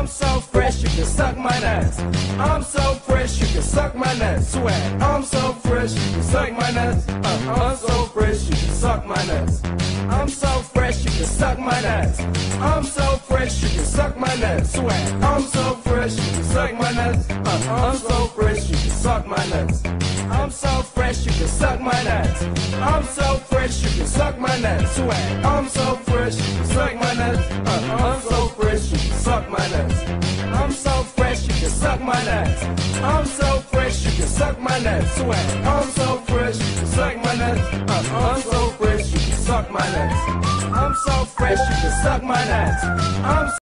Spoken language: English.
I'm so fresh, you can suck my nuts. I'm so fresh, you can suck my nuts. Swag. I'm so fresh, you can suck my nuts. I'm so fresh, you can suck my nuts. I'm so fresh, you can suck my nuts. I'm so fresh, you can suck my nuts. Swag. I'm so fresh, you can suck my nuts. I'm so fresh, you can suck my nuts. I'm so fresh, you can suck my nuts. I'm so fresh, you can suck my nuts. Swag. I'm so fresh, you can suck my nuts. I'm so fresh, you can suck my nuts. I'm so fresh, you can suck my nuts. I'm so fresh, you can suck my nuts. Swag. I'm so fresh, you can suck my nuts. I'm so fresh, you can suck my nuts. I'm so fresh, you can suck my nuts. I'm